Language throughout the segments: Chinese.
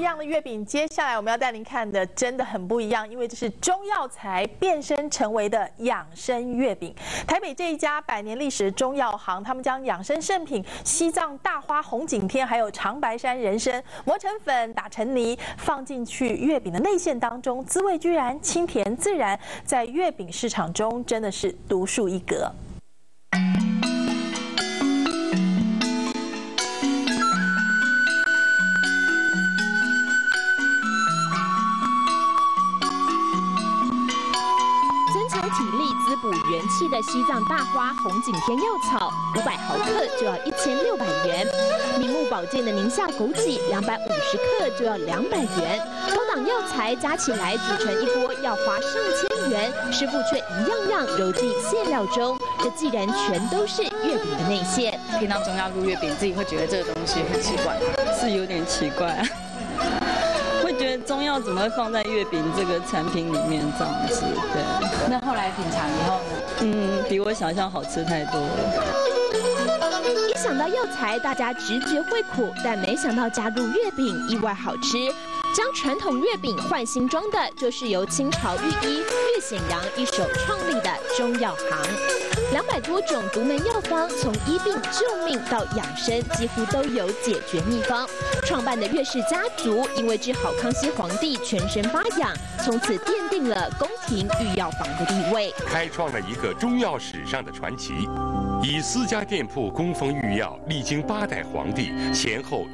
一样的月饼，接下来我们要带您看的真的很不一样，因为这是中药材变身成为的养生月饼。台北这一家100年历史的中药行，他们将养生圣品西藏大花红景天还有长白山人参磨成粉，打成泥，放进去月饼的内馅当中，滋味居然清甜自然，在月饼市场中真的是独树一格。 体力滋补元气的西藏大花红景天药草，500毫克就要1600元；明目保健的宁夏枸杞，250克就要200元。高档药材加起来煮成一锅要花上千元，师傅却一样样揉进馅料中。这既然全都是月饼的内馅， 听到中药入月饼，自己会觉得这个东西很奇怪， 是有点奇怪啊。 会觉得中药怎么会放在月饼这个产品里面这样子？对。 那后来品尝以后呢？ 比我想象好吃太多了。 一想到药材，大家直觉会苦，但没想到加入月饼意外好吃。将传统月饼换新装的，就是由清朝御医岳显阳一手创立的中药行。200多种独门药方，从医病救命到养生，几乎都有解决秘方。创办的岳氏家族，因为治好康熙皇帝全身发痒，从此奠定了宫廷御药房的地位， 开创了一个中药史上的传奇。 以私家店铺供奉御药，历经8代皇帝，前后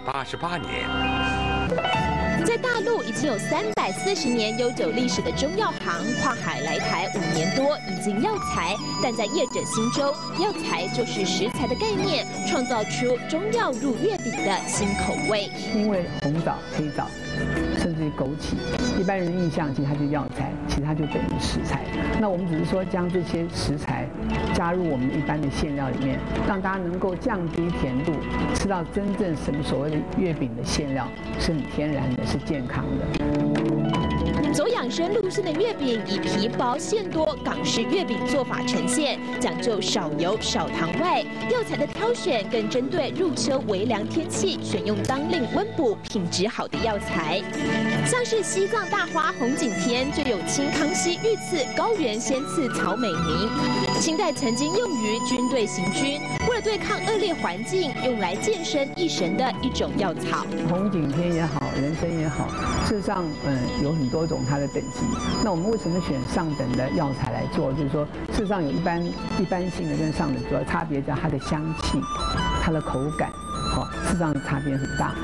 188年。 在大陆已经有340年悠久历史的中药行，跨海来台5年多，引进药材，但在业者心中，药材就是食材的概念，创造出中药入月饼的新口味。 因为红枣、黑枣，甚至于枸杞，一般人印象其实它就是药材，其实它就等于食材。那我们只是说将这些食材加入我们一般的馅料里面，让大家能够降低甜度，吃到真正什么所谓的月饼的馅料是很天然的，是健康的。 走养生路线的月饼以皮薄馅多港式月饼做法呈现，讲究少油少糖外，药材的挑选更针对入秋微凉天气，选用当令温补、品质好的药材。像是西藏大花红景天就有清康熙御赐高原仙赐草美名，清代曾经用于军队行军，为了对抗恶劣环境，用来健身益神的一种药草。 红景天也好，人参也好，事实上，有很多种它的等级。那我们为什么选上等的药材来做？就是说，事实上有一般性的跟上等主要差别在它的香气、它的口感，事实上差别很大。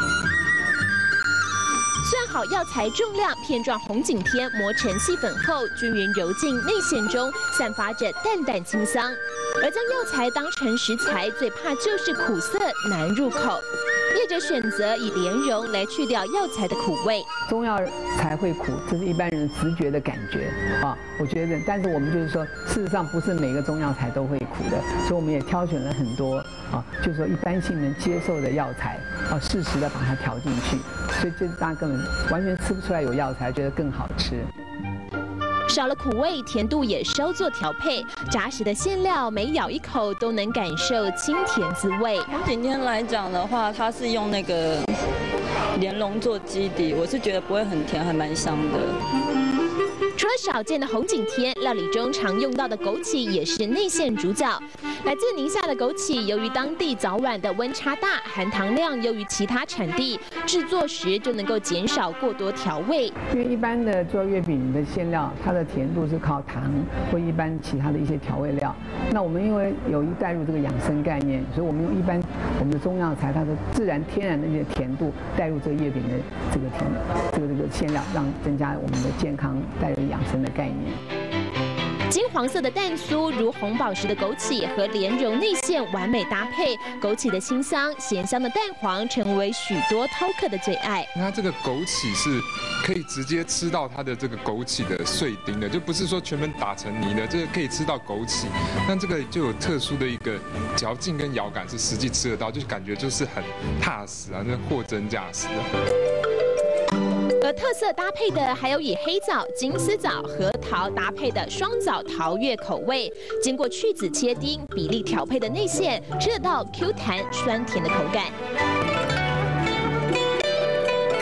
算好药材重量，片状红景天磨成细粉后，均匀揉进内馅中，散发着淡淡清香。而将药材当成食材，最怕就是苦涩难入口。业者选择以莲蓉来去掉药材的苦味。 中药才会苦，这是一般人直觉的感觉啊。我觉得，但是我们就是说，事实上不是每个中药材都会苦的，所以我们也挑选了很多啊，就是说一般性能接受的药材啊，适时的把它调进去，所以这大家根本完全吃不出来有药材，觉得更好吃。 少了苦味，甜度也稍作调配，扎实的馅料每咬一口都能感受清甜滋味。 红景天来讲的话，它是用那个莲蓉做基底，我是觉得不会很甜，还蛮香的。 除了少见的红景天，料理中常用到的枸杞也是内馅主角。来自宁夏的枸杞，由于当地早晚的温差大，含糖量优于其他产地，制作时就能够减少过多调味。 因为一般的做月饼的馅料，它的甜度是靠糖或一般其他的一些调味料。那我们因为有带入这个养生概念，所以我们用一般我们的中药材它的自然天然的一些甜度带入这个月饼的这个馅料，让增加我们的健康，带入养生的概念。 金黄色的蛋酥如红宝石的枸杞和莲蓉内馅完美搭配，枸杞的清香、咸香的蛋黄成为许多饕客的最爱。 它这个枸杞是可以直接吃到它的这个枸杞的碎丁的，就不是说全部打成泥的，这个可以吃到枸杞。那这个就有特殊的一个嚼劲跟咬感，是实际吃得到，就是感觉就是很踏实啊，那货真价实的。 而特色搭配的还有以黑枣、金丝枣、核桃搭配的双枣桃月口味，经过去籽切丁、比例调配的内馅，吃得到 Q 弹酸甜的口感。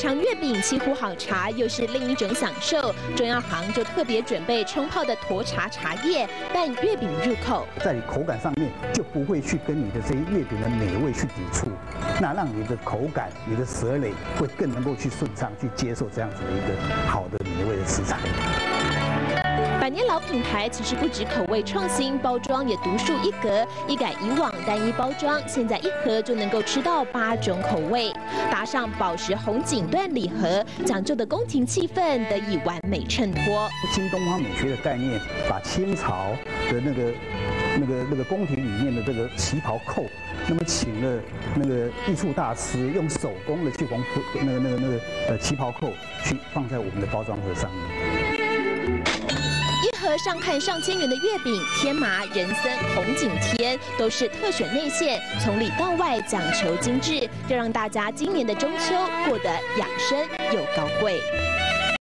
尝月饼沏壶好茶又是另一种享受，中药行就特别准备冲泡的沱茶茶叶伴月饼入口， 在口感上面就不会去跟你的这些月饼的美味去抵触，那让你的口感、你的舌蕾会更能够去顺畅去接受这样子的一个好的美味的食材。 百年老品牌其实不止口味创新，包装也独树一格，一改以往单一包装，现在一盒就能够吃到8种口味，搭上宝石红锦缎礼盒，讲究的宫廷气氛得以完美衬托。 新东方美学的概念，把清朝的那个宫廷里面的这个旗袍扣，那么请了那个艺术大师用手工的去缝旗袍扣，去放在我们的包装盒上面。 一盒上看上千元的月饼，天麻、人参、红景天都是特选内馅，从里到外讲求精致，就让大家今年的中秋过得养生又高贵。